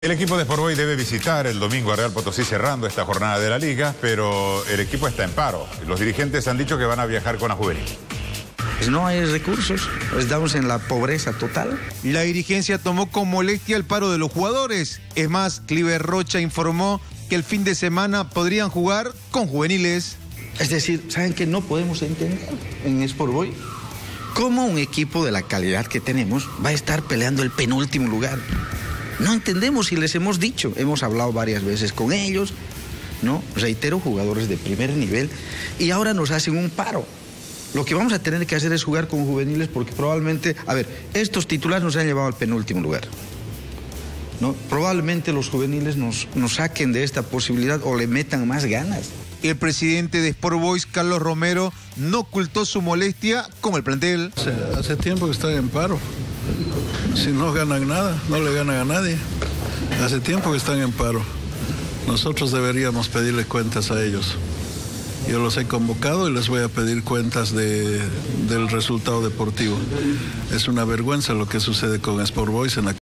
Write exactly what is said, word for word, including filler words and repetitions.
El equipo de Sport Boys debe visitar el domingo a Real Potosí cerrando esta jornada de la liga, pero el equipo está en paro. Los dirigentes han dicho que van a viajar con la juvenil. Pues no hay recursos, estamos en la pobreza total. La dirigencia tomó con molestia el paro de los jugadores. Es más, Cliver Rocha informó que el fin de semana podrían jugar con juveniles. Es decir, ¿saben qué no podemos entender en Sport Boys? ¿Cómo un equipo de la calidad que tenemos va a estar peleando el penúltimo lugar? No entendemos y les hemos dicho, hemos hablado varias veces con ellos, ¿no? Reitero, jugadores de primer nivel, y ahora nos hacen un paro. Lo que vamos a tener que hacer es jugar con juveniles porque probablemente, a ver, estos titulares nos han llevado al penúltimo lugar, ¿no? Probablemente los juveniles nos, nos saquen de esta posibilidad o le metan más ganas. El presidente de Sport Boys, Carlos Romero, no ocultó su molestia con el plantel. Hace, hace tiempo que están en paro. Si no ganan nada, no le ganan a nadie. Hace tiempo que están en paro. Nosotros deberíamos pedirle cuentas a ellos. Yo los he convocado y les voy a pedir cuentas de, del resultado deportivo. Es una vergüenza lo que sucede con Sport Boys en la